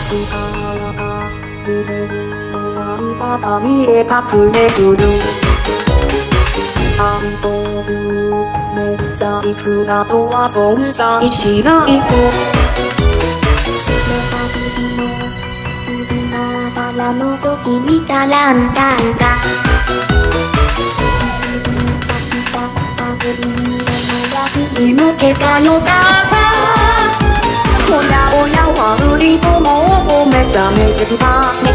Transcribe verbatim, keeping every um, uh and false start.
からかずれるあんたが見え隠れする愛という免罪符などは存在しないとから覗き見たらんだんだに向けたよだがおやおや悪いとも目覚めてきた